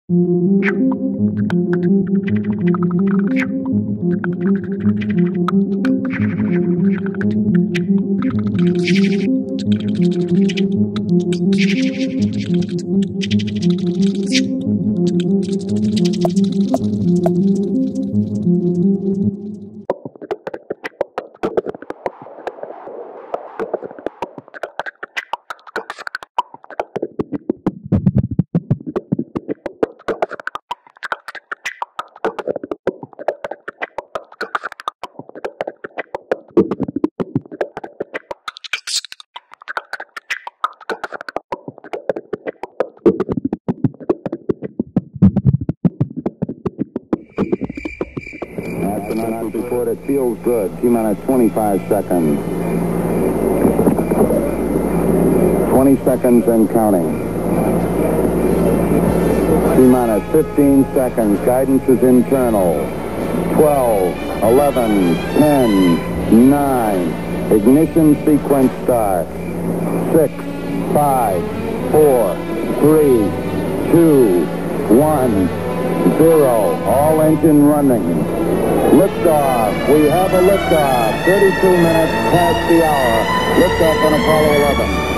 Astronaut report, it feels good. T-minus 25 seconds. 20 seconds and counting. T-minus 15 seconds. Guidance is internal. 12, 11, 10, 9. Ignition sequence start. 6, 5, 4, 3, 2, 1, 0. All engine running. Liftoff. We have a liftoff. 32 minutes past the hour. Liftoff on Apollo 11.